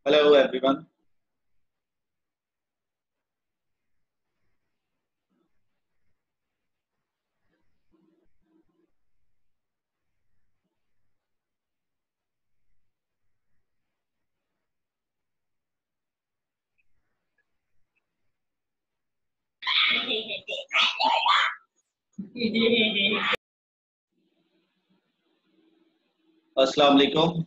Hello everyone. अस्सलाम वालेकुम।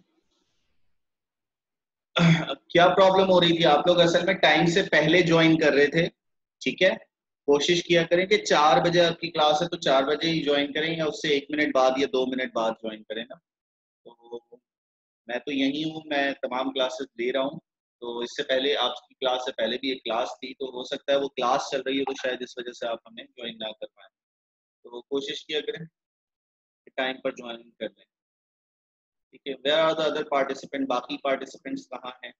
क्या प्रॉब्लम हो रही थी? आप लोग असल में टाइम से पहले ज्वाइन कर रहे थे। ठीक है, कोशिश किया करें कि 4 बजे आपकी क्लास है तो 4 बजे ही ज्वाइन करें, या उससे 1 मिनट बाद या 2 मिनट बाद ज्वाइन करें ना। तो मैं तो यही हूँ, मैं तमाम क्लासेस दे रहा हूँ। तो इससे पहले आपकी क्लास से पहले भी एक क्लास थी, तो हो सकता है वो क्लास चल रही है, तो शायद इस वजह से आप हमें ज्वाइन ना कर पाए। तो कोशिश किया करें कि टाइम पर ज्वाइन कर लें। ठीक है, where are the other participant? बाकी पार्टिसिपेंट्स कहाँ हैं?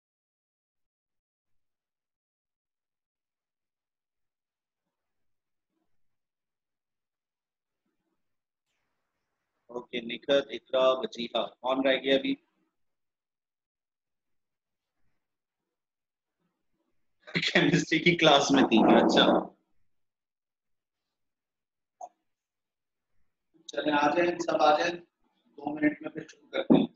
ओके, निखत, इकरा, वजीहा, कौन रह गया अभी? केमिस्ट्री की क्लास में थी, अच्छा। चले आ जाए, सब आ जाए, 2 मिनट में फिर शुरू करते हैं।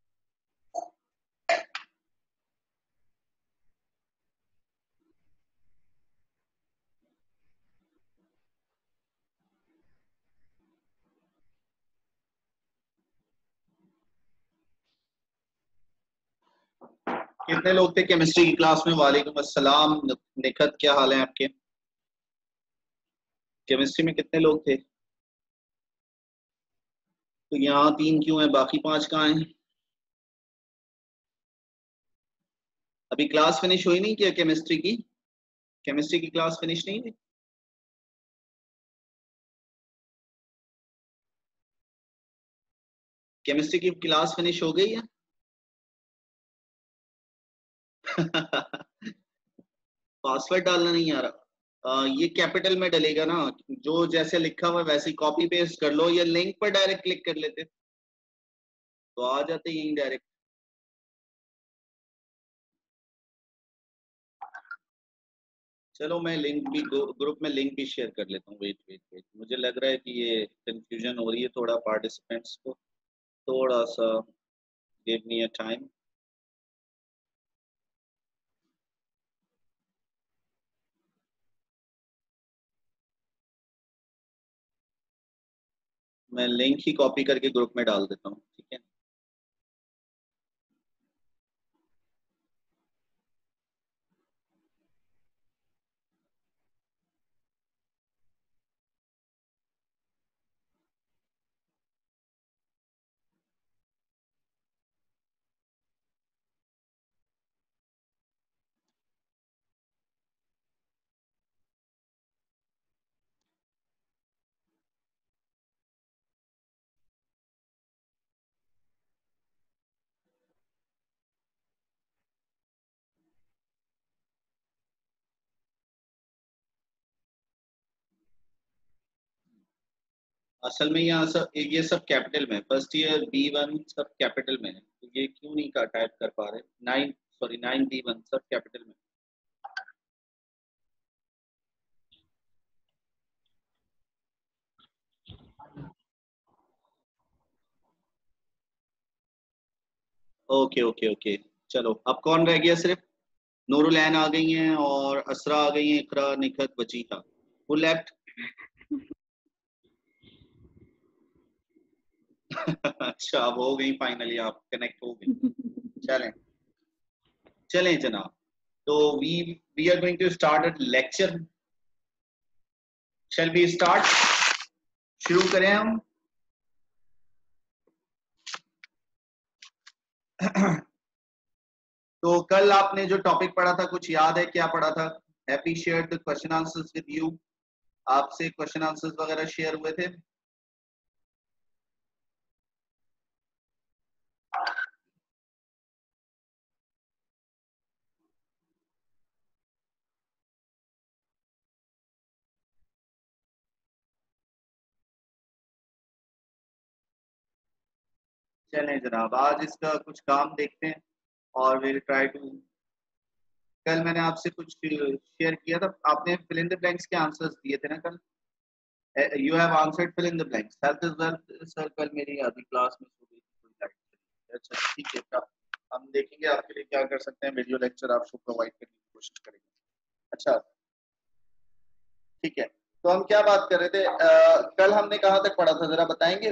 कितने लोग थे केमिस्ट्री की क्लास में? वालेकुम अस्सलाम। निखत, क्या हाल है आपके? केमिस्ट्री में कितने लोग थे? तो यहाँ 3 क्यों है, बाकी 5 कहाँ हैं? अभी क्लास फिनिश हुई नहीं क्या केमिस्ट्री की? केमिस्ट्री की क्लास फिनिश नहीं हुई? केमिस्ट्री की क्लास फिनिश हो गई है? पासवर्ड डालना नहीं आ रहा? ये कैपिटल में डलेगा ना, जो जैसे लिखा हुआ है वैसे ही कॉपी पेस्ट कर लो, या लिंक पर डायरेक्ट क्लिक कर लेते तो आ जाते यहीं डायरेक्ट। चलो, मैं लिंक भी ग्रुप में लिंक भी शेयर कर लेता हूँ। वेट वेट वेट, मुझे लग रहा है कि ये कंफ्यूजन हो रही है थोड़ा पार्टिसिपेंट्स को। थोड़ा सा गिव मी अ टाइम। मैं लिंक ही कॉपी करके ग्रुप में डाल देता हूँ, ठीक है। असल में यहाँ सब, ये सब कैपिटल में, फर्स्ट ईयर B1 सब कैपिटल में है, तो ये क्यों नहीं का टाइप कर पा रहे? 9, सॉरी, 9B1 सब कैपिटल में। Okay okay okay. चलो, अब कौन रह गया? सिर्फ नूरुलैन आ गई हैं और असरा आ गई हैं, इकरा, निखत, वजीहा। वो लेफ्ट। अच्छा, अब हो गई फाइनली, आप कनेक्ट हो गई। चलें, चलें जनाब। तो we are going to start a lecture. Shall we start? शुरू करें हम? तो कल आपने जो टॉपिक पढ़ा था, कुछ याद है क्या पढ़ा था? Happy share the question answers with you. आपसे क्वेश्चन आंसर्स वगैरह शेयर हुए थे? चलें जनाब, आज इसका कुछ काम देखते हैं और विल ट्राई टू, कल मैंने आपसे कुछ शेयर किया था, आपने फिल इन द ब्लैंक्स के आंसर्स दिए थे ना कल, you have answered fill in the blanks. Health is wealth sir, कल मेरी आधी क्लास में हो गई थी, थोड़ी लाइट चली। अच्छा ठीक है, क्या हम देखेंगे आपके लिए क्या कर सकते हैं, वीडियो लेक्चर आपको प्रोवाइड करने की कोशिश करेंगे। अच्छा ठीक है, तो हम क्या बात कर रहे थे, कल हमने कहाँ तक पढ़ा था जरा बताएंगे।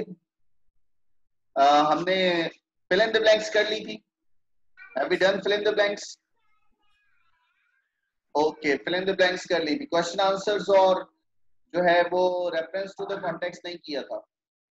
हमने फिल इन द ब्लैंक्स कर ली थी, have we done fill in the blanks? Okay, fill in the blanks कर ली थी, क्वेश्चन आंसर्स और जो है वो रेफरेंस टू द कॉन्टेक्स्ट नहीं किया था।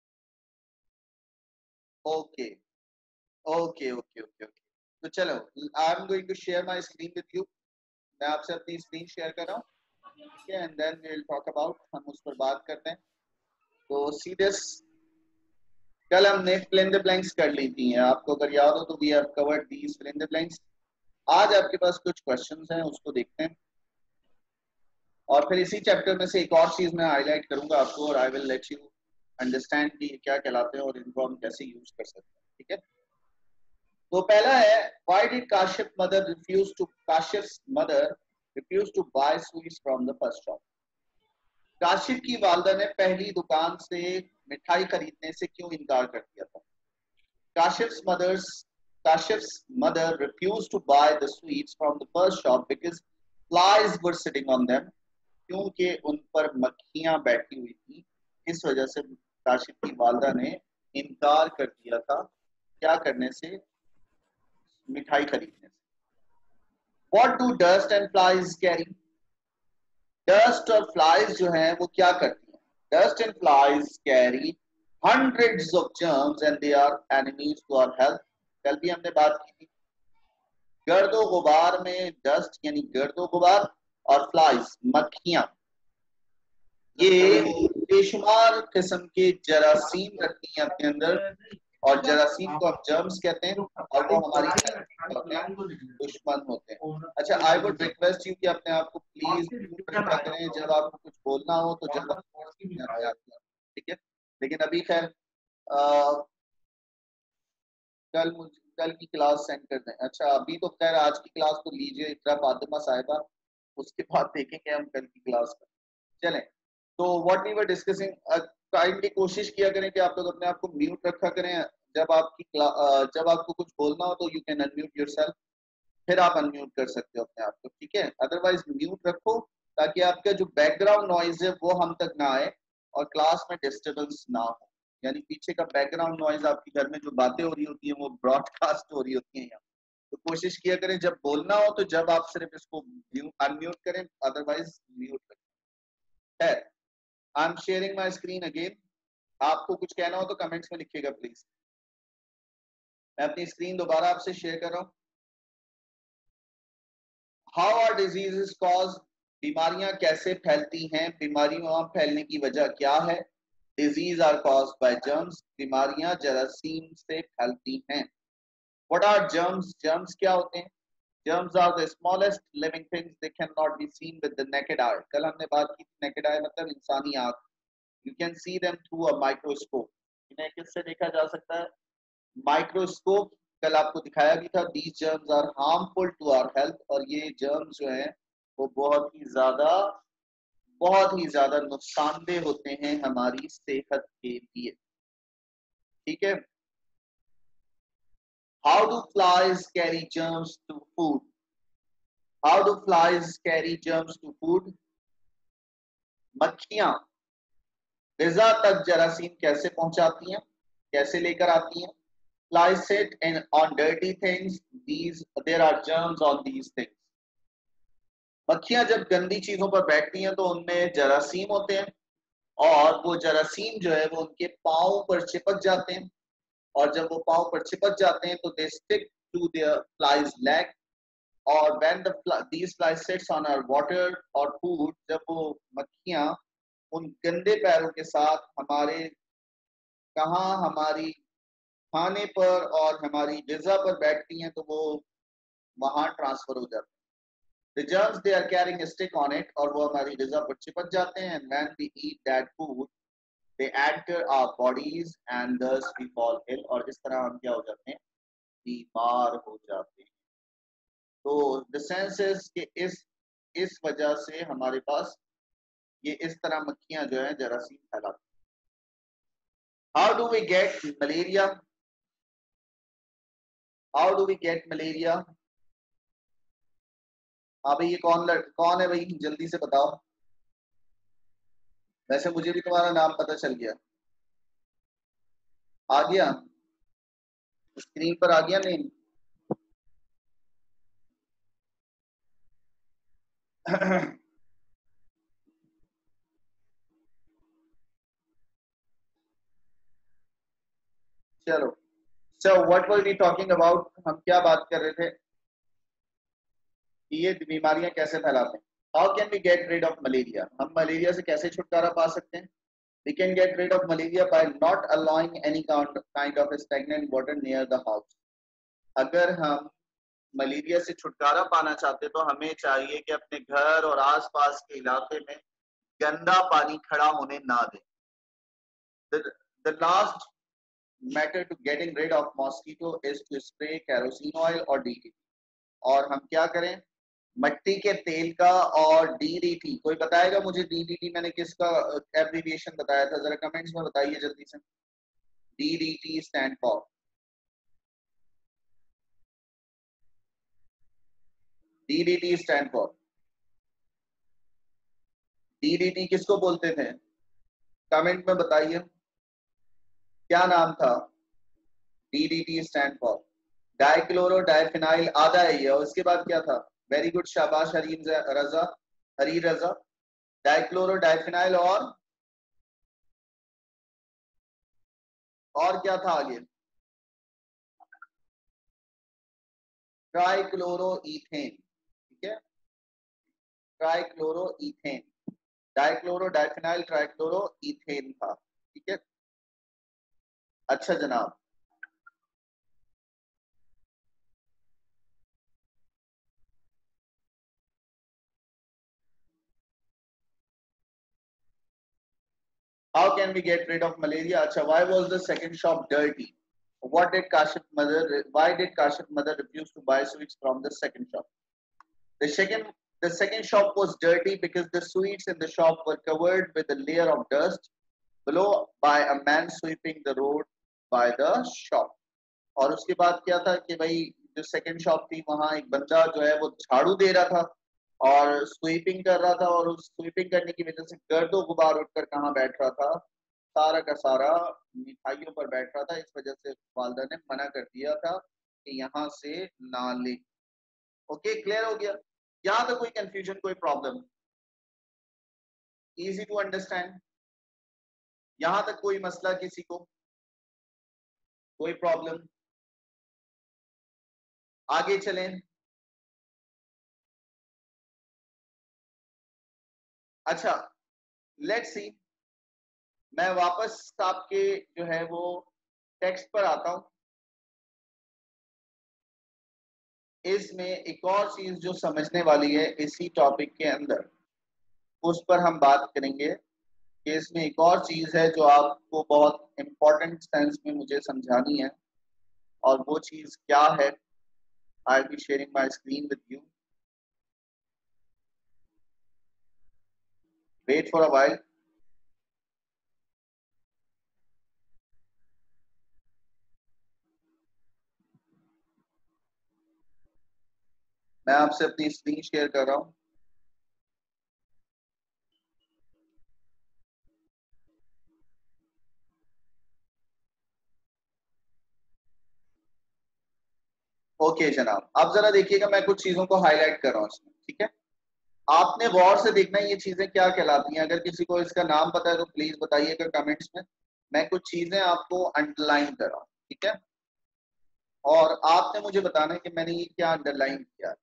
Okay okay okay okay okay, तो चलो I am going to share my screen with you, मैं आपसे अपनी स्क्रीन शेयर कर रहा हूँ, ठीक है, and then we will talk about, हम उस पर बात करते हैं। तो सी दिस, कल हमने फिल इन द ब्लैंक्स कर ली थी, आपको अगर याद हो तो we have covered these fill in the blanks. आज आपके पास कुछ क्वेश्चंस हैं, उसको देखते हैं, और फिर इसी चैप्टर में से एक और चीज मैं हाईलाइट करूंगा आपको, और I will let you understand कि क्या कहलाते हैं और इनको हम कैसे यूज कर सकते हैं, ठीक है। तो पहला है, why did Kashif's mother refuse to buy sweets from the first shop. Kashif की वालदा ने पहली दुकान से मिठाई खरीदने से क्यों इनकार कर दिया था। Kashif's mothers Kashif's mother refused to buy the sweets from the first shop because flies were sitting on them. क्योंकि उन पर मक्खियां बैठी हुई थी, इस वजह से काशिफ की वालदा ने इनकार कर दिया था क्या करने से, मिठाई खरीदने से। What do dust and flies carry? Dust और फ्लाइज जो हैं वो क्या करती हैं? Dust and flies carry hundreds of germs and they are enemies to our health. कल भी हमने बात की थी, गर्दो गुबार में डस्ट यानी गर्दो गुबार और फ्लाइज मक्खियां, ये बेशुमार किस्म के जरासीम रखती हैं अपने अंदर, और जरासीम को हम जर्म्स कहते हैं, और वो हमारी दुश्मन होते हैं। अच्छा, आई वुड रिक्वेस्ट यू कि अपने आप को प्लीज रखा करें, जब आपको कुछ बोलना हो तो जब ठीक है, लेकिन अभी खैर कल की क्लास सेंड कर दें। अच्छा अभी तो खैर आज की क्लास तो लीजिए, इतना फातिमा साहिबा, उसके बाद देखेंगे हम कल की क्लास का। चलें, तो what we were discussing, kindly कोशिश किया करें कि आप लोग अपने आप को म्यूट रखा करें, जब आपको कुछ बोलना हो तो यू कैन अनम्यूट योरसेल्फ, फिर आप अनम्यूट कर सकते हो अपने आप को, ठीक है, अदरवाइज म्यूट रखो ताकि आपका जो बैकग्राउंड नॉइज है वो हम तक ना आए और क्लास में डिस्टर्बेंस ना हो, यानी पीछे का बैकग्राउंड नॉइज आपके घर में जो बातें हो रही होती हैं वो ब्रॉडकास्ट हो रही होती हैं यहाँ। तो कोशिश किया करें जब बोलना हो तो जब आप सिर्फ इसको अनम्यूट करें, अदरवाइज म्यूट रखें। I am sharing my screen again, आपको कुछ कहना हो तो कमेंट्स में लिखिएगा प्लीज। मैं अपनी स्क्रीन दोबारा आपसे शेयर कर रहा हूँ। हाउ आर डिजीजेस कॉज, बीमारियां कैसे फैलती हैं, बीमारियां फैलने की वजह क्या है। Disease are caused by germs, बीमारियां जरासीम से फैलती हैं। व्हाट आर जर्म्स, जर्म्स क्या होते हैं? Germs are the smallest living things, they can not be seen with the naked eye. कल हमने बात की थी नेकेड आई मतलब इंसानी आंख, you can see them through a microscope, इन्हें किससे देखा जा सकता है? माइक्रोस्कोप। कल आपको दिखाया भी था, these germs are harmful to our health, और ये जर्म्स जो हैं वो बहुत ही ज्यादा नुकसानदेह होते हैं हमारी सेहत के लिए, ठीक है। How do flies carry germs to food, how do flies carry germs to food, मक्खियां ग़िज़ा तक जरासीम कैसे पहुंचाती हैं, कैसे लेकर आती हैं? Flies sit on dirty things. There are germs on these things. मक्खियां जब गंदी चीजों पर बैठती हैं तो उनमें जरासीम होते हैं, और वो जरासीम जो है वो उनके पाँव पर चिपक जाते हैं, और जब वो पाँव पर चिपक जाते हैं तो they stick to their flies leg, और when these flies sits on our water or food, जब वो मक्खियां उन गंदे पैरों के साथ हमारी खाने पर और हमारी ग़िज़ा पर बैठती हैं तो वो वहां ट्रांसफर हो जाते हैं। The germs they are carrying a stick on it, और वो हमारी ग़िज़ा पर चिपक जाते हैं, and when we eat that food they enter our bodies and thus we fall ill, और इस तरह हम क्या हो जाते हैं? बीमार हो जाते हैं, तो द सेंस इज कि इस वजह से हमारे पास ये इस तरह मक्खियां जो है जरासीम फैलाती। How do we get malaria? How do we get malaria? हाँ भाई, ये कौन है भाई, जल्दी से बताओ। वैसे मुझे भी तुम्हारा नाम पता चल गया। आ गया स्क्रीन पर, आ गया नहीं? चलो, so what were we talking about, हम क्या बात कर रहे थे कि ये बीमारियां कैसे फैलाते हैं। How can we get rid of malaria? हम मलेरिया से कैसे छुटकारा पा सकते हैं? We can get rid of malaria by not allowing any kind of stagnant water near the house. अगर हम मलेरिया से छुटकारा पाना चाहते तो हमें चाहिए कि अपने घर और आसपास के इलाके में गंदा पानी खड़ा होने ना दें। The last method to getting rid of mosquito is to spray kerosene oil और DDT। और हम क्या करें? मट्टी के तेल का और DDT। कोई बताएगा मुझे DDT मैंने किसका एब्रीविएशन बताया था? जरा कमेंट्स में बताइए जल्दी से। DDT stand for, DDT stand for, DDT किसको बोलते थे? कमेंट में बताइए क्या नाम था? DDT stand for dichlorodiphenyl, आधा है ये। और उसके बाद क्या था? वेरी गुड, शाबाश हरीम रजा, हरी रजा। डाइक्लोरो डाइफिनाइल और क्या था आगे? ट्राइक्लोरोईथेन, ठीक है, ट्राइक्लोरोईथेन। डाइक्लोरो डाइफिनाइल ट्राइक्लोरोईथेन था, ठीक है। अच्छा जनाब, how can we get rid of malaria? अच्छा, why was the second shop dirty? What did Kashif mother? Why did Kashif mother refuse to buy sweets from the second shop? The second the second shop was dirty because the sweets in the shop were covered with a layer of dust below by a man sweeping the road by the shop। और उसके बाद क्या था कि भाई जो second shop थी वहां एक बंदा जो है वो झाड़ू दे रहा था और स्वीपिंग कर रहा था, और उस स्वीपिंग करने की वजह से गर्दो गुबार उठकर कहाँ बैठ रहा था? सारा का सारा मिठाइयों पर बैठ रहा था। इस वजह से वालदा ने मना कर दिया था कि यहाँ से ना ले। ओके, क्लियर हो गया? यहाँ तो कोई कंफ्यूजन, कोई प्रॉब्लम? Easy to understand? यहाँ तक कोई मसला किसी को? कोई प्रॉब्लम? आगे चलें। अच्छा, लेट्स सी, मैं वापस आपके जो है वो टेक्स्ट पर आता हूं। इसमें एक और चीज जो समझने वाली है इसी टॉपिक के अंदर, उस पर हम बात करेंगे कि इसमें एक और चीज है जो आपको बहुत इंपॉर्टेंट सेंस में मुझे समझानी है। और वो चीज क्या है? I be sharing my screen with you, wait for a while. मैं आपसे अपनी स्क्रीन शेयर कर रहा हूं। ओके जनाब, अब जरा देखिएगा, मैं कुछ चीजों को हाईलाइट कर रहा हूँ इसमें, ठीक है। आपने गौर से देखना है ये चीजें क्या कहलाती हैं। अगर किसी को इसका नाम पता है तो प्लीज बताइएगा कमेंट्स में। मैं कुछ चीजें आपको अंडरलाइन कर रहा हूँ, ठीक है, और आपने मुझे बताना है कि मैंने ये क्या अंडरलाइन किया।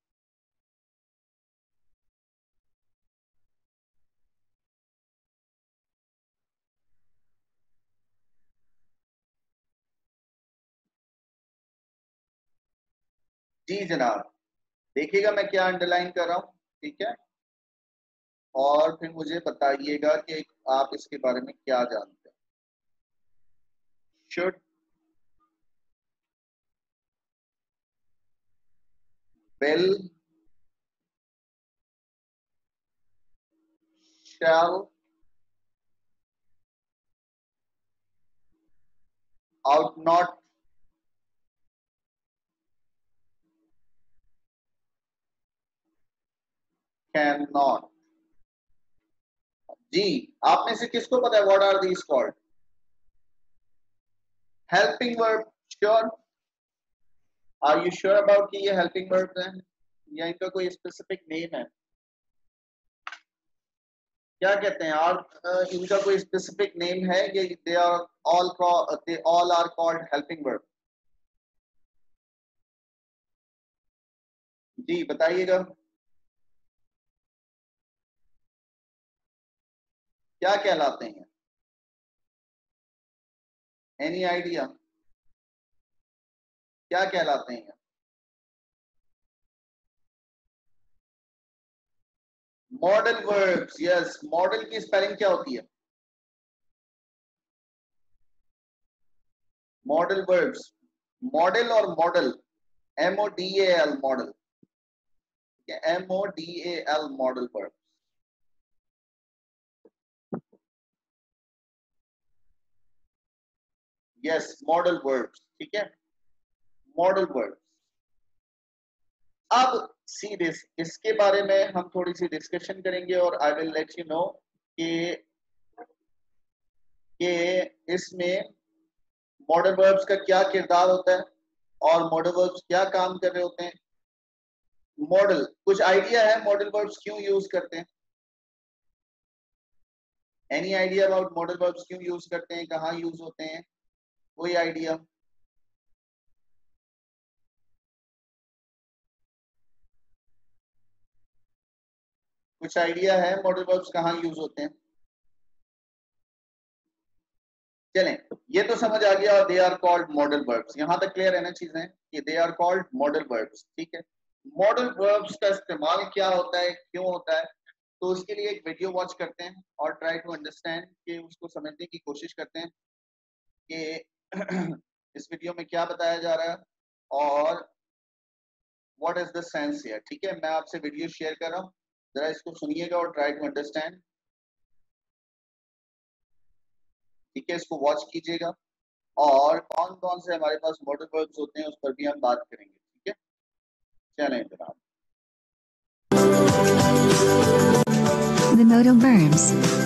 जी जनाब, देखिएगा मैं क्या अंडरलाइन कर रहा हूँ, ठीक है, और फिर मुझे बताइएगा कि आप इसके बारे में क्या जानते हैं। Should will, shall, ought not, can not. जी, आप में से किसको पता है what are these called? Helping verb. Sure? Are you sure about कि ये हेल्पिंग वर्ब है या इनका कोई स्पेसिफिक नेम है? क्या कहते हैं यार, इनका कोई स्पेसिफिक नेम है कि they all are called helping verb? जी बताइएगा, क्या कहलाते हैं? एनी आइडिया क्या कहलाते हैं? Modal verbs. यस, मॉडल की स्पेलिंग क्या होती है? मॉडल वर्ब्स, मॉडल और modal, MODAL modal, MODAL modal verb. Yes, modal verbs, ठीक है, मॉडल वर्ब्स। अब सी दिस, इसके बारे में हम थोड़ी सी डिस्कशन करेंगे और I will let you know कि इसमें मॉडल वर्ब्स का क्या किरदार होता है और मॉडल वर्ब्स क्या काम कर रहे होते हैं। मॉडल, कुछ आइडिया है मॉडल वर्ब्स क्यों यूज करते हैं? Any idea about modal verbs क्यों यूज करते हैं, कहाँ यूज होते हैं? कोई आइडिया? कुछ आइडिया है मॉडल वर्ब्स कहाँ यूज होते हैं? चलें, ये तो समझ आ गया, they are called modal verbs. यहां तक क्लियर है ना चीजें कि they are called modal verbs, ठीक है। मॉडल वर्ब्स का इस्तेमाल क्या होता है, क्यों होता है, तो उसके लिए एक वीडियो वॉच करते हैं और ट्राई टू अंडरस्टैंड, कि उसको समझने की कोशिश करते हैं कि इस वीडियो में क्या बताया जा रहा है और what is the sense here. ठीक है, मैं आपसे वीडियो शेयर कर रहा हूँ, जरा इसको सुनिएगा और ट्राई टू अंडरस्टैंड। ठीक है, इसको वॉच कीजिएगा और कौन कौन से हमारे पास मॉडल वर्ब्स होते हैं उस पर भी हम बात करेंगे। ठीक है, चलें जनाब। The modal verbs.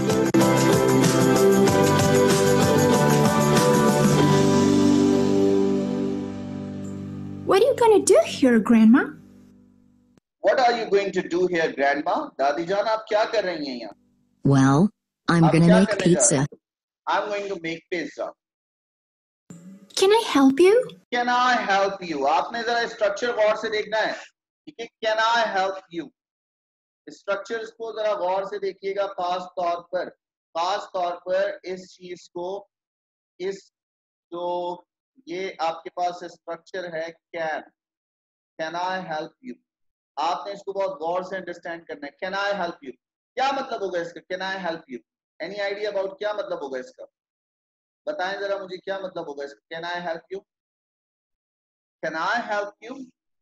What are you going to do here, Grandma? What are you going to do here, Grandma? दादी जान आप क्या कर रही हैं यहाँ? Well, I'm आप going to क्या make करने जा रहे pizza. हैं? I'm going to make pizza. Can I help you? Can I help you? आपने जरा स्ट्रक्चर गौर से देखना है, ठीक है। Can I help you? Structures को जरा गौर से देखिएगा। खास तौर पर इस चीज को, इस जो ये आपके पास स्ट्रक्चर है कैन आई हेल्प यू, आपने इसको बहुत गौर से अंडरस्टैंड करना है। कैन आई हेल्प यू क्या मतलब होगा इसका? Can I help you, any idea about क्या मतलब होगा इसका? बताएं जरा मुझे, क्या मतलब होगा इसका? Can I help you, can I help you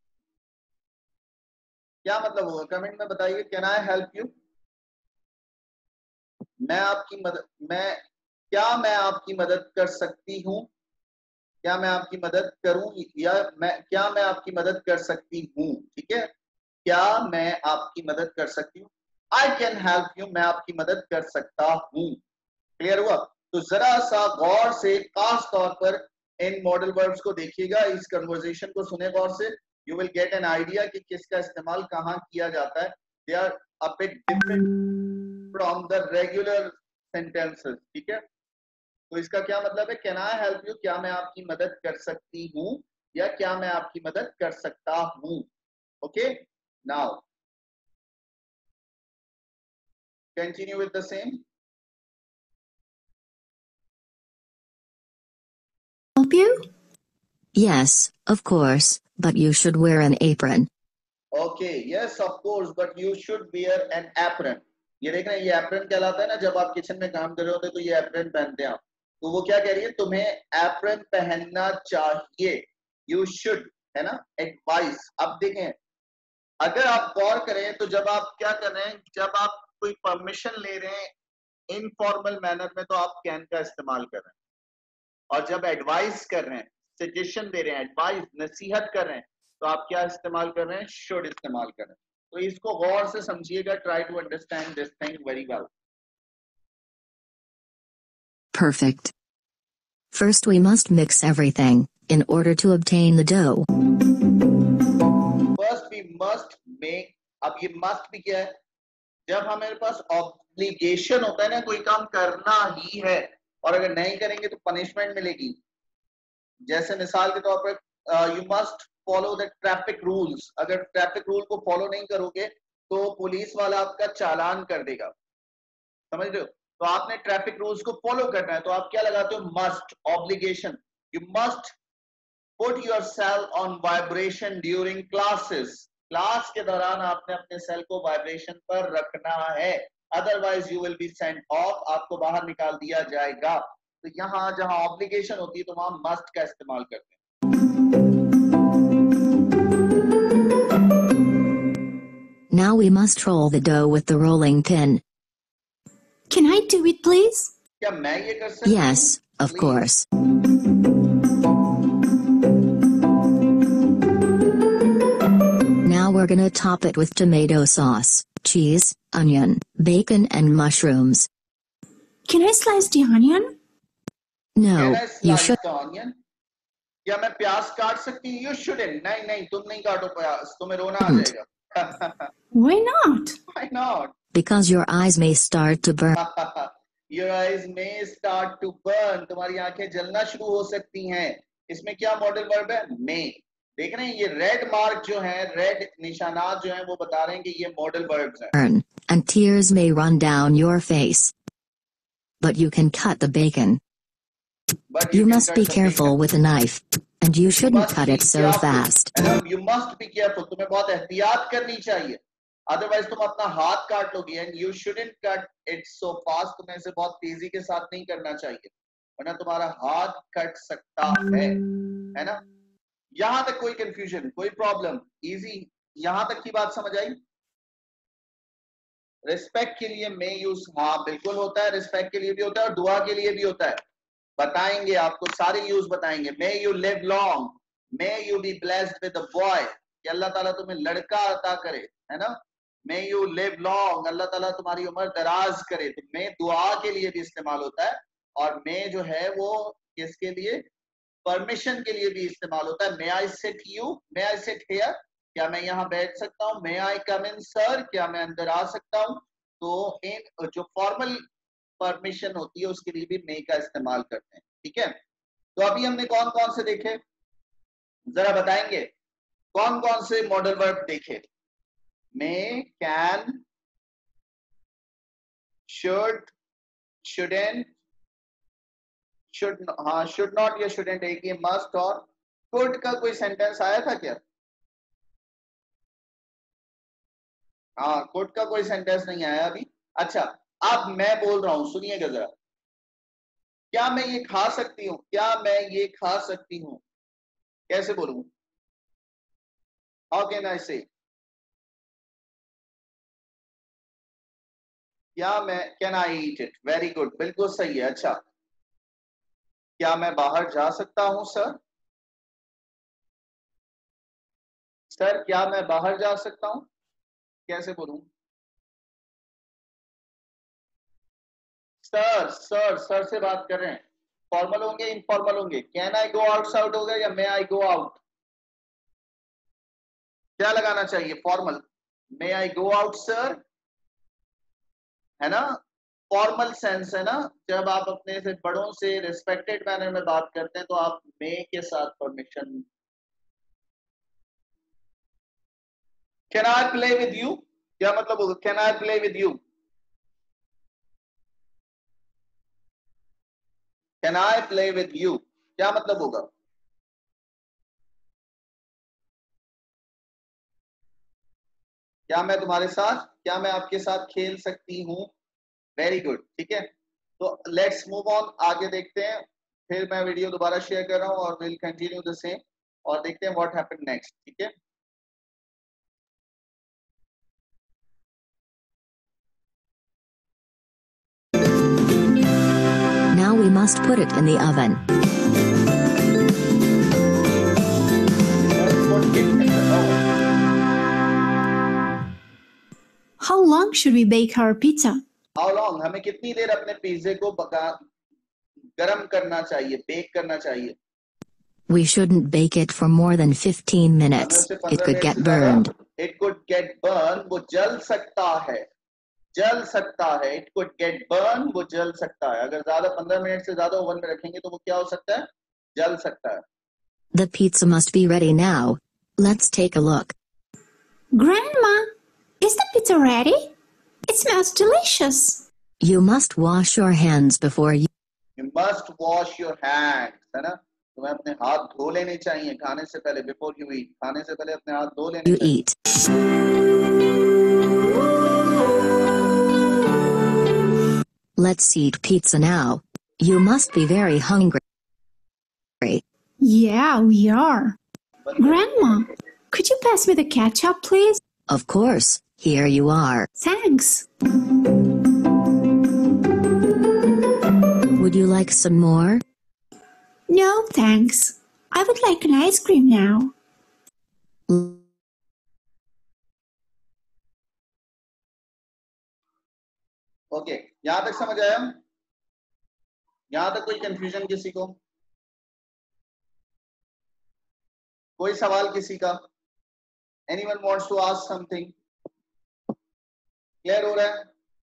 क्या मतलब होगा? कमेंट में बताइए। कैन आई हेल्प यू, मैं आपकी मदद, मैं आपकी मदद कर सकती हूँ, क्या मैं आपकी मदद करूं, या क्या मैं आपकी मदद कर सकती हूँ। ठीक है, क्या मैं आपकी मदद कर सकती हूँ। आई कैन हेल्प यू, मैं आपकी मदद कर सकता हूँ। क्लियर हुआ? तो जरा सा गौर से खास तौर पर इन मॉडल वर्ब्स को देखिएगा, इस कन्वर्सेशन को सुने गौर से, you will get an idea कि किसका इस्तेमाल कहाँ किया जाता है। They are a bit different from the regular sentences. ठीक है, तो इसका क्या मतलब है? कैन आई हेल्प यू, क्या मैं आपकी मदद कर सकती हूँ, या क्या मैं आपकी मदद कर सकता हूँ। Okay, now continue with the same. Help you? Yes, of course, but you should wear an apron. Okay, yes of course but you should wear an apron. ये देख रहे हैं, ये एप्रन कहलाता है ना, जब आप किचन में काम कर रहे होते हैं तो ये एप्रन पहनते हैं आप। तो वो क्या कह रही है, तुम्हें एप्रन पहनना चाहिए। यू शुड, है ना, एडवाइस। अब देखें, अगर आप गौर करें तो जब आप क्या कर रहे हैं, जब आप कोई परमिशन ले रहे हैं इनफॉर्मल मैनर में तो आप कैन का इस्तेमाल कर रहे हैं, और जब एडवाइस कर रहे हैं, सजेशन दे रहे हैं, एडवाइस नसीहत कर रहे हैं, तो आप क्या इस्तेमाल कर रहे हैं, शुड इस्तेमाल कर रहे हैं। तो इसको गौर से समझिएगा, try to understand this thing very well. Perfect. First we must mix everything, in order to obtain the dough. First we must make, अब ये मस्ट भी क्या है, जब हमारे पास ऑब्लिगेशन होता है ना, कोई काम करना ही है और अगर नहीं करेंगे तो पनिशमेंट मिलेगी। जैसे मिसाल के तौर पर you must follow the traffic rules, अगर ट्रैफिक रूल को फॉलो नहीं करोगे तो पुलिस वाला आपका चालान कर देगा, समझ रहे हो। तो आपने ट्रैफिक रूल्स को फॉलो करना है तो आप क्या लगाते हो, must, obligation. You must put your cell on vibration during classes, class के दौरान आपने अपने सेल को वाइब्रेशन पर रखना है, otherwise you will be sent off, आपको बाहर निकाल दिया जाएगा। तो यहां जहां ऑब्लिगेशन होती है तो वहां मस्ट का इस्तेमाल करते हैं। Now we must roll the dough with the rolling pin. Can I do it, please? क्या मैं ये कर सकती हूँ? Yes, of Please. course. Now we're gonna top it with tomato sauce, cheese, onion, bacon and mushrooms. Can I slice the onion? No, Can I you slice should. the onion? क्या मैं प्याज काट सकती हूँ? You shouldn't. नहीं नहीं, तुम नहीं काटो प्याज, तुम्हें रोना आ जाएगा। Why not? Why not? Because your eyes may start to burn. Your eyes may start to burn. तुम्हारी आंखें जलना शुरू हो सकती हैं। इसमें क्या मॉडल वर्ब है, may। देख रहे हैं ये रेड मार्क जो है, रेड निशानात जो हैं वो बता रहे हैं कि ये मॉडल वर्ब्स हैं। Burn, and tears may run down your face. But you can cut the bacon. But You can must cut be the careful bacon. with a knife, and you shouldn't must cut be it so careful. fast. है ना, you must be careful, तुम्हें बहुत एहतियात करनी चाहिए, otherwise तुम अपना हाथ काट लोगी। And you shouldn't cut it so fast, तुम्हें इसे बहुत तेजी के साथ नहीं करना चाहिए वरना तुम्हारा हाथ कट सकता है ना। यहां तक कोई कंफ्यूजन, कोई प्रॉब्लम, इजी, यहां तक की बात समझ आई। रिस्पेक्ट के लिए मे यूज, हाँ बिल्कुल होता है, रिस्पेक्ट के लिए भी होता है और दुआ के लिए भी होता है, बताएंगे आपको सारे यूज बताएंगे। May you live long, may you be blessed with a boy, कि अल्लाह ताला तुम्हें लड़का अता करे, है ना। May you live long, Allah ताला तुम्हारी उम्र दराज करे। तो मे दुआ के लिए भी इस्तेमाल होता है और मे जो है वो किसके लिए, परमिशन के लिए भी इस्तेमाल होता है। May I sit you, may I sit here, क्या मैं यहाँ बैठ सकता हूँ। मे आई कम इन सर, क्या मैं अंदर आ सकता हूँ। तो इन जो फॉर्मल परमिशन होती है उसके लिए भी मे का इस्तेमाल करते हैं, ठीक है। तो अभी हमने कौन कौन से देखे, जरा बताएंगे कौन कौन से मॉडल वर्ब देखे। May, can, should, shouldn't, should, हाँ शुड नॉट या शुडेंट एक ही, मस्ट और कुड का कोई सेंटेंस आया था क्या। हाँ कुड का कोई सेंटेंस नहीं आया अभी। अच्छा अब मैं बोल रहा हूं, सुनिएगा जरा। क्या मैं ये खा सकती हूँ, क्या मैं ये खा सकती हूँ, कैसे बोलूं, हाउ कैन आई से, क्या मैं, can I eat it, very good, बिल्कुल सही है। अच्छा क्या मैं बाहर जा सकता हूं सर, सर क्या मैं बाहर जा सकता हूं, कैसे बोलूं, सर, सर, सर से बात कर रहे हैं, फॉर्मल होंगे इनफॉर्मल होंगे। कैन आई गो आउटसाइड होगा या मे आई गो आउट, क्या लगाना चाहिए, formal, may I go out sir, है ना। फॉर्मल सेंस है ना, जब आप अपने से बड़ों से रिस्पेक्टेड मैनर में बात करते हैं तो आप मे के साथ permission. Can I play with you, क्या मतलब होगा, can I play with you, can I play with you क्या मतलब होगा, क्या मैं तुम्हारे साथ, क्या मैं आपके साथ खेल सकती हूँ। वेरी गुड, ठीक है। तो लेट्स मूव ऑन, आगे देखते हैं, फिर मैं वीडियो दोबारा शेयर कर रहा हूँ और विल कंटिन्यू द सेम और देखते हैं व्हाट हैपेंड नेक्स्ट, ठीक है। must put it in the oven. How long should we bake our pizza? How long? हमें कितनी देर अपने पिज्जे को गरम करना चाहिए, बेक करना चाहिए? We shouldn't bake it for more than 15 minutes. It could get burned. It could get burned. वो जल सकता है. जल सकता है. It could get burned. वो जल सकता है. अगर ज़्यादा 15 मिनट से ज़्यादा ओवन में रखेंगे तो वो क्या हो सकता है? जल सकता है. The pizza must be ready now. Let's take a look. Grandma, is the pizza ready? It smells delicious. You must wash your hands before you must wash your hands, है ना? तुम्हें अपने हाथ धो लेने चाहिए खाने से पहले. Before you eat, खाने से पहले अपने हाथ धो लेने चाहिए. eat. Let's eat pizza now. You must be very hungry. Yeah, we are. Grandma, could you pass me the ketchup, please? Of course. Here you are. Thanks. Would you like some more? No, thanks. I would like an ice cream now. Okay, यहाँ तक समझ आया? यहाँ तक कोई confusion किसी को? कोई सवाल किसी का? Anyone wants to ask something? Clear हो रहा है?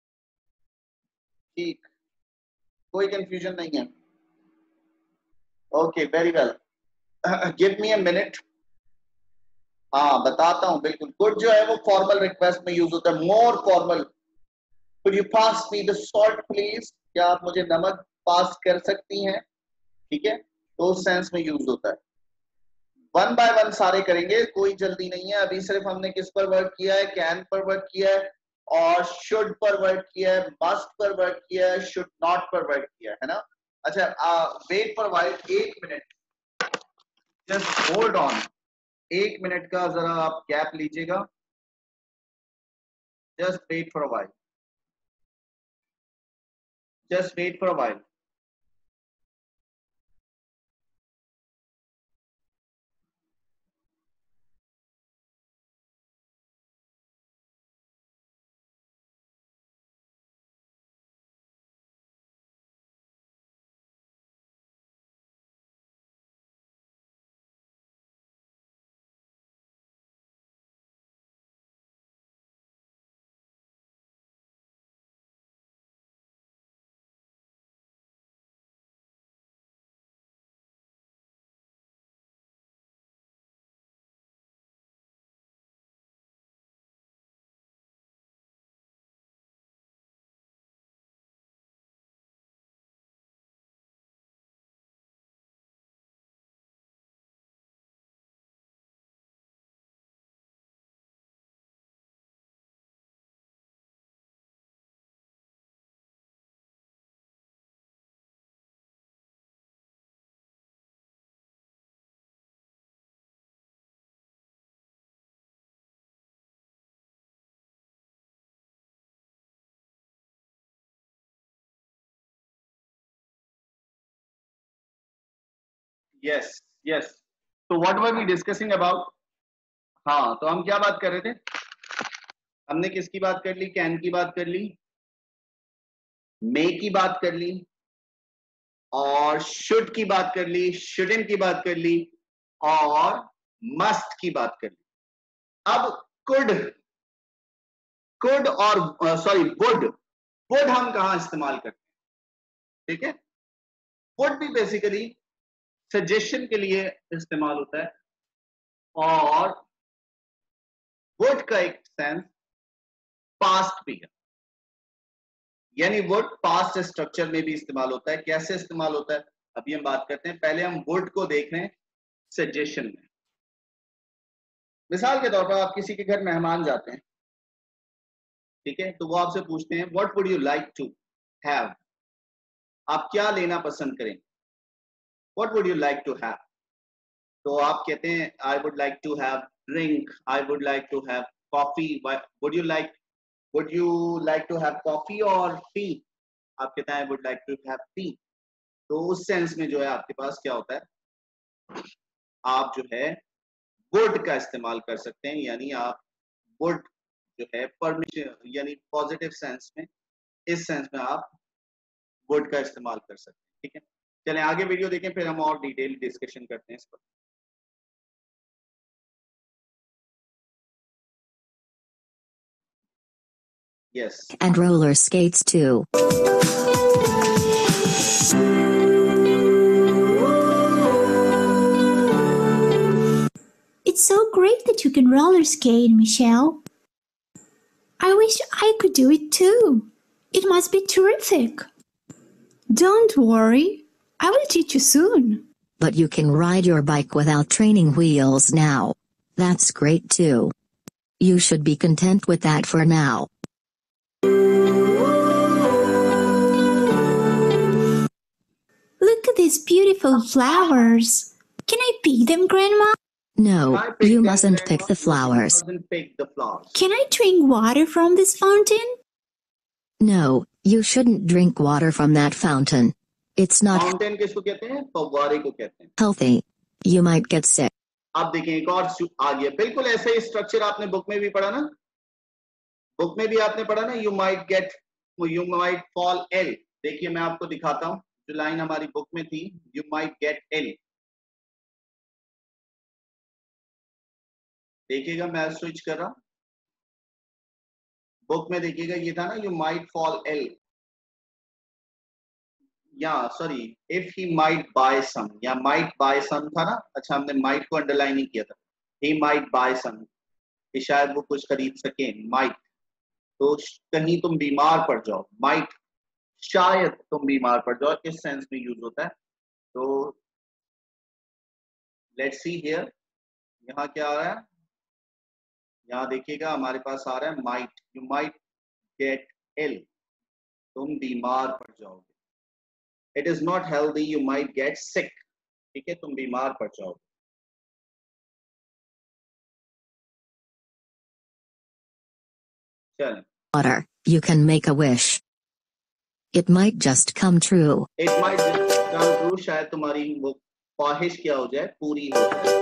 ठीक. कोई कंफ्यूजन नहीं है. Okay, very well. Give me a minute. हाँ, बताता हूँ बिल्कुल. Good जो है वो फॉर्मल रिक्वेस्ट में यूज होता है. More formal. Could you pass me the salt, please? क्या आप मुझे नमक पास कर सकती हैं? ठीक है, तो उस सेंस में यूज होता है. वन बाय वन सारे करेंगे, कोई जल्दी नहीं है. अभी सिर्फ हमने किस पर वर्क किया है? कैन पर वर्क किया है और शुड पर वर्क किया है, मस्ट पर वर्क किया है, शुड नॉट पर वर्क किया है ना? अच्छा, wait for while. 1 minute, just hold on. 1 minute का जरा आप गैप लीजिएगा. Just wait for a while. Just wait for a while. Yes, yes. So what were we discussing about? हाँ, तो हम क्या बात कर रहे थे? हमने किसकी बात कर ली? कैन की बात कर ली, मे की बात कर ली, और शुड की बात कर ली, शुडंट की बात कर ली, और मस्ट की बात कर ली. अब कुड और सॉरी वुड हम कहां इस्तेमाल करते हैं? ठीक है, वुड भी बेसिकली सजेशन के लिए इस्तेमाल होता है, और वुड का एक सेंस पास्ट भी है. यानी वुड पास्ट स्ट्रक्चर में भी इस्तेमाल होता है. कैसे इस्तेमाल होता है अभी हम बात करते हैं. पहले हम वुड को देख रहे हैं सजेशन में. मिसाल के तौर पर आप किसी के घर मेहमान जाते हैं, ठीक है, तो वो आपसे पूछते हैं what would you like to have? आप क्या लेना पसंद करें? What would you like to have? तो आप कहते हैं I would like to have drink, I would like to have coffee. Would you like to have coffee और टी? आप कहते हैं I would like to have tea. तो उस सेंस में जो है आपके पास क्या होता है, आप जो है वुड का इस्तेमाल कर सकते हैं, यानी आप वुड जो है परमिशन यानी पॉजिटिव सेंस में, इस सेंस में आप वुड का इस्तेमाल कर सकते हैं। ठीक है, चलें आगे वीडियो देखें, फिर हम और डिटेल डिस्कशन करते हैं इस पर। Yes, And roller skates too. It's so great that you can roller skate, Michelle. I wish I could do it too. It must be terrific. Don't worry, I will teach you soon. But you can ride your bike without training wheels now. That's great too. You should be content with that for now. Look at these beautiful flowers. Can I pick them, Grandma? No, I pick you them, mustn't Grandma. pick the You flowers. mustn't pick the flowers. Can I drink water from this fountain? No, you shouldn't drink water from that fountain. It's not fountain किसको कहते हैं? फव्वारे को कहते हैं। healthy. You might get sick. आप देखें एक और आ गया, बिल्कुल ऐसा ही स्ट्रक्चर आपने बुक में भी पढ़ा ना, बुक में भी आपने पढ़ा ना, यू माइट फॉल इल। देखिए मैं आपको दिखाता हूं, जो लाइन हमारी बुक में थी, यू माइट गेट इल। देखिएगा मैं स्विच कर रहा हूं, बुक में देखिएगा ये था ना, यू माइट फॉल इल, या sorry if he might buy some, या माइट बाय सम था ना। अच्छा हमने माइट को अंडरलाइन नहीं किया था, ही माइट बाय सम कि शायद वो कुछ खरीद सके, माइट तो कहीं तुम बीमार पड़ जाओ, माइट शायद तुम बीमार पड़ जाओ, इस सेंस में यूज होता है। तो लेट्स सी हियर, यहाँ क्या आ रहा है, यहाँ देखिएगा हमारे पास आ रहा है might, you might get ill, तुम बीमार पड़ जाओगे। It is not healthy, you might get sick, ठीक है, तुम बीमार पड़ जाओगे। चलें, Water, you can make a wish. It might just come true. It might come true, शायद तुम्हारी वो ख्वाहिश क्या हो जाए, पूरी हो जाए।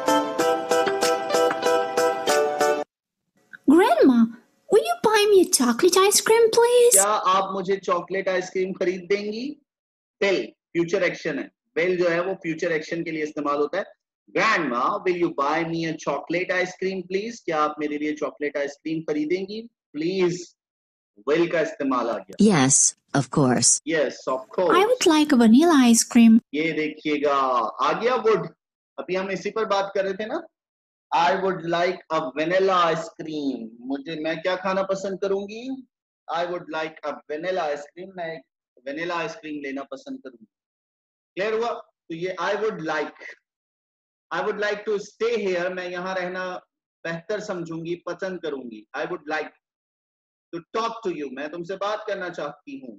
Grandma, will you buy me a chocolate ice cream, please? क्या आप मुझे चॉकलेट आइसक्रीम खरीद देंगी? विल फ्यूचर एक्शन है, विल जो है वो फ्यूचर एक्शन के लिए इस्तेमाल होता है। Grandma will you buy me a chocolate ice cream please, क्या आप मेरे लिए चॉकलेट आइसक्रीम खरीदेंगी? प्लीज विल का इस्तेमाल आ गया। Yes, of course. Yes of I course. would like a vanilla ice cream. ये देखिएगा आ गया वुड, अभी हम इसी पर बात कर रहे थे ना। I would like a vanilla ice cream, मैं क्या खाना पसंद करूंगी? I would like a vanilla ice cream, मैं वेनिला आइसक्रीम लेना पसंद करूंगी। क्लियर हुआ? तो ये I would like to stay here, मैं यहाँ रहना बेहतर समझूंगी, पसंद करूंगी। I would like to talk to you, मैं तुमसे बात करना चाहती हूँ।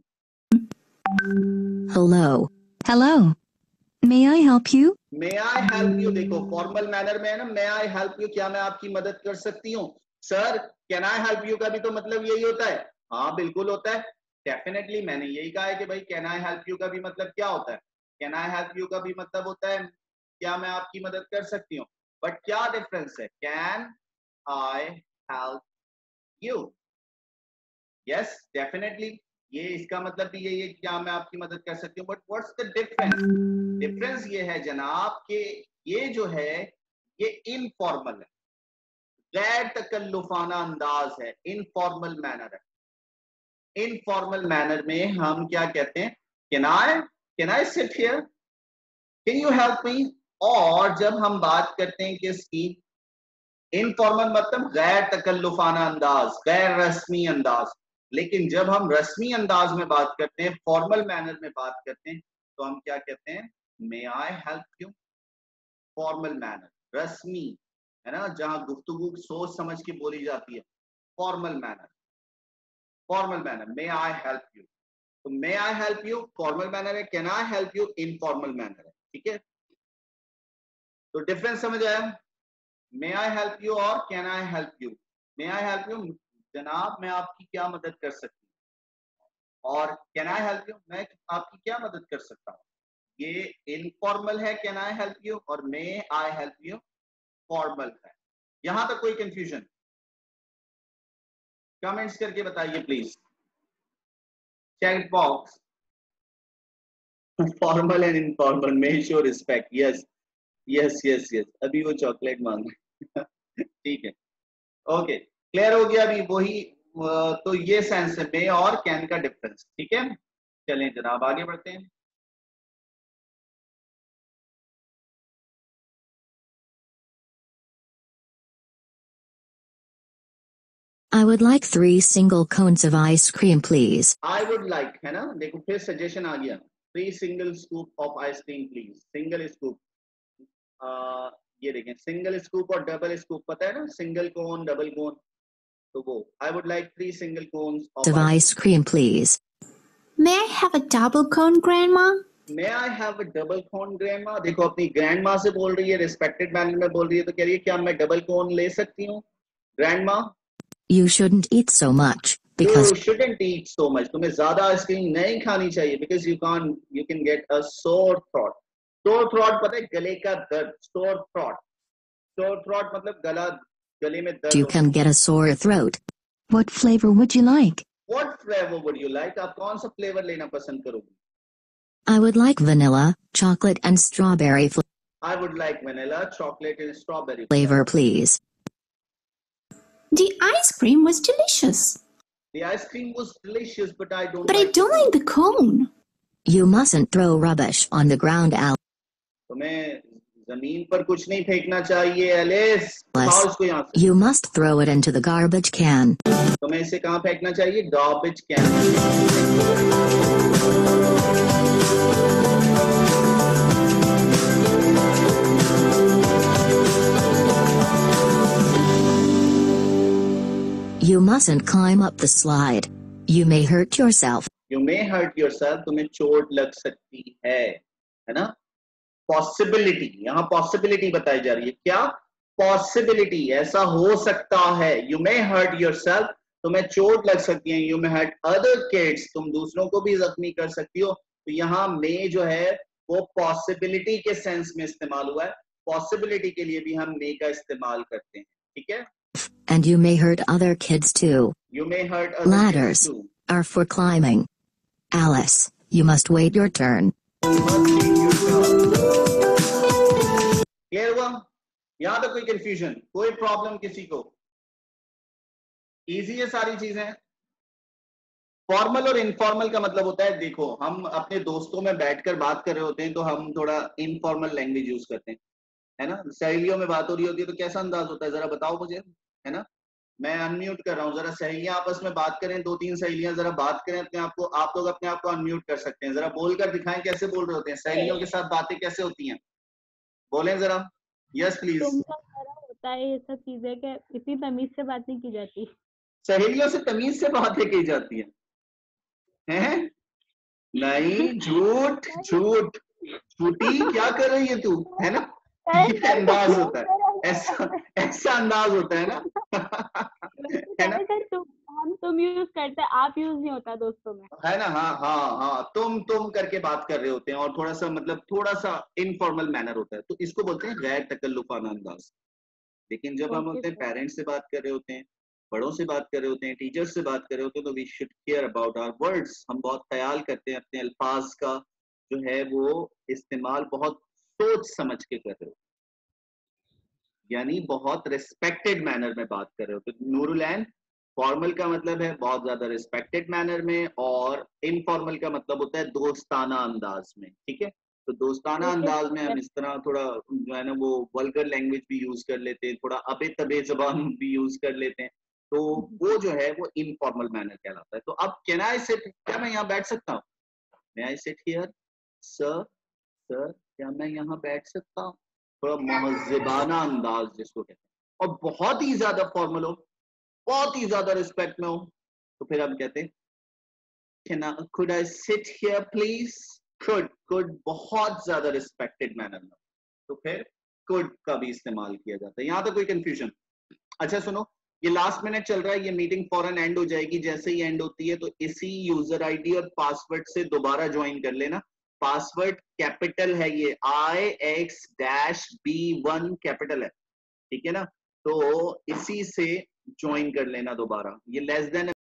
Hello. Hello. May I help you? May I help you, देखो फॉर्मल मैनर में है ना, मे आई हेल्प यू, क्या मैं आपकी मदद कर सकती हूँ? Sir can I help you का भी तो मतलब यही होता है। हाँ बिल्कुल होता है, डेफिनेटली मैंने यही कहा है कि भाई कैन आई हेल्प यू का भी मतलब क्या होता है, कैन आई हेल्प यू का भी मतलब होता है क्या मैं आपकी मदद कर सकती हूँ। बट क्या डिफरेंस है, can I help you, yes definitely ये इसका मतलब भी यही है कि क्या मैं आपकी मदद कर सकती हूँ। But what's the difference? Difference ये है जनाब कि ये जो है ये इनफॉर्मल है, गैर तकल्लुफाना अंदाज है, इनफॉर्मल मैनर है। इनफॉर्मल मैनर में हम क्या कहते हैं, can I sit here, can you help me. और जब हम बात करते हैं किसकी, इनफॉर्मल मतलब गैर तकल्लुफाना अंदाज, गैर रस्मी अंदाज। लेकिन जब हम रस्मी अंदाज में बात करते हैं, फॉर्मल मैनर में बात करते हैं, तो हम क्या कहते हैं, may I help you. Formal manner, रस्मी है ना, जहां गुफ्तगू सोच समझ के बोली जाती है, formal manner. Formal manner may I help you, तो may I help you formal manner है, can I help you informal manner है। ठीक है, तो डिफरेंस समझ आया? मे आई हेल्प यू और can I help you. May I help you जनाब मैं आपकी क्या मदद कर सकती हूँ, और कैन आई हेल्प यू मैं आपकी क्या मदद कर सकता हूँ। ये इनफॉर्मल है, कैन आई हेल्प यू, और may I help you formal है। यहां तक कोई कंफ्यूजन? कमेंट्स करके बताइए please. Chat box. Formal and informal, may show respect. Yes yes yes yes, अभी वो चॉकलेट मांग रहे ठीक है, ओके, क्लियर हो गया अभी वही। तो ये सेंस है मे और कैन का डिफरेंस, ठीक है। चलें जनाब आगे बढ़ते हैं। I would like 3 single cones of ice cream, please. I would like, है ना, देखो फिर सजेशन आ गया, 3 single scoop of ice cream please. Single scoop, ये देखें, सिंगल स्कूप और डबल स्कूप पता है ना, सिंगल कोन डबल कोन, तो वो I would like 3 single cones Of ice cream, please. May I have a double cone, Grandma? May I have a double cone grandma. देखो अपनी grandma से बोल रही है, रिस्पेक्टेड मैनर में बोल रही है, तो कह रही है क्या मैं डबल कोन ले सकती हूँ grandma? You shouldn't eat so much, You because shouldn't eat so much, तुम्हें ज्यादा आइसक्रीम नहीं खानी चाहिए, because you can get a sore throat। sore throat पता है, गले का दर्द, sore throat। sore throat मतलब गले में दर्द। you can get a sore throat. What flavor would you like? What flavor would you like? आप कौन सा फ्लेवर लेना पसंद करोगे? I would like vanilla, chocolate and strawberry I would like vanilla, chocolate and strawberry flavor, please. The ice cream was delicious, The ice cream was delicious, but I don't but I like don't like the cone. You mustn't throw rubbish on the ground, Alice. तुम्हें जमीन पर कुछ नहीं फेंकना चाहिए Alice. बताओ इसको यहाँ से। You must throw it into the garbage can. तुम्हें इसे कहाँ फेंकना चाहिए? Garbage can. You mustn't climb up the slide. You may hurt yourself. You may hurt yourself, तुम्हें चोट लग सकती है ना। पॉसिबिलिटी, यहाँ पॉसिबिलिटी बताई जा रही है, क्या पॉसिबिलिटी, ऐसा हो सकता है। यू मे हर्ट योरसेल्फ, तुम्हें चोट लग सकती है। You may hurt other kids, तुम दूसरों को भी जख्मी कर सकती हो। तो यहाँ मे जो है वो पॉसिबिलिटी के सेंस में इस्तेमाल हुआ है। पॉसिबिलिटी के लिए भी हम मे का इस्तेमाल करते हैं, ठीक है। And you may hurt other kids too. You may hurt other Ladders kids too. are for climbing. Alice, you must wait your turn. Clear हुआ? यहां तक कोई कंफ्यूजन, कोई प्रॉब्लम किसी को? इजी है सारी चीजें। फॉर्मल और इनफॉर्मल का मतलब होता है, देखो हम अपने दोस्तों में बैठकर बात कर रहे होते हैं तो हम थोड़ा इनफॉर्मल लैंग्वेज यूज करते हैं, है ना। सहेलियों में बात हो रही होती है तो कैसा अंदाज होता है, जरा बताओ मुझे, है ना। मैं अनम्यूट कर रहा हूँ, जरा सहेलियां आपस में बात करें, 2-3 सहेलियां जरा बात करें अपने आप को। आप लोग अपने आप को अनम्यूट कर सकते हैं, जरा बोलकर दिखाएं कैसे बोल रहे होते हैं, सहेलियों के साथ बातें कैसे होती हैं, बोलें जरा। Yes please. होता है ये सब चीजें कि इतनी तमीज से बात नहीं की जाती। सहेलियों से तमीज से बातें की जाती हैं? नहीं, झूठ झूठ झूठी, क्या कर रही है तू, है ना। ये अंदाज होता है, ऐसा अंदाज होता है ना है ना। तुम यूज करते हैं, आप यूज नहीं होता दोस्तों में, है ना। हाँ हाँ हाँ, तुम करके बात कर रहे होते हैं और थोड़ा सा मतलब थोड़ा सा इनफॉर्मल मैनर होता है, तो इसको बोलते हैं गैर तकल्लुफाना अंदाज। लेकिन जब हम अपने पेरेंट्स से बात कर रहे होते हैं, बड़ों से बात कर रहे होते हैं, टीचर्स से बात कर रहे होते हैं, तो we should care about our words. हम बहुत ख्याल करते हैं अपने अल्फाज का, जो है वो इस्तेमाल बहुत सोच समझ के कर रहे हो, यानी बहुत रिस्पेक्टेड मैनर में बात कर रहे हो। तो नूरुलैन, फॉर्मल का मतलब है बहुत ज्यादा रिस्पेक्टेड मैनर में, और इनफॉर्मल का मतलब होता है दोस्ताना अंदाज में, ठीक है। तो दोस्ताना अंदाज में हम इस तरह थोड़ा जो है ना वो वल्गर लैंग्वेज भी यूज कर लेते हैं, थोड़ा अबे तबे जबान भी यूज कर लेते हैं, तो वो जो है वो इनफॉर्मल मैनर कहलाता है। तो अब कैन आई सिट, क्या मैं यहाँ बैठ सकता हूँ? May I sit here sir? Sir क्या मैं यहाँ बैठ सकता हूँ? थोड़ा महज़िबाना अंदाज जिसको कहते हैं। और बहुत ही ज्यादा फॉर्मल हो, बहुत ही ज्यादा रिस्पेक्ट में हो, तो फिर हम कहते हैं could I sit here please? could बहुत ज्यादा रिस्पेक्टेड मैनर में, तो फिर could का भी इस्तेमाल किया जाता है। यहाँ तक कोई कंफ्यूजन? अच्छा सुनो, ये लास्ट मिनट चल रहा है, ये मीटिंग फौरन एंड हो जाएगी। जैसे ही एंड होती है तो इसी यूजर आईडी और पासवर्ड से दोबारा ज्वाइन कर लेना, पासवर्ड कैपिटल है, ये IX-B1 कैपिटल है, ठीक है ना। तो इसी से ज्वाइन कर लेना दोबारा, ये लेस देन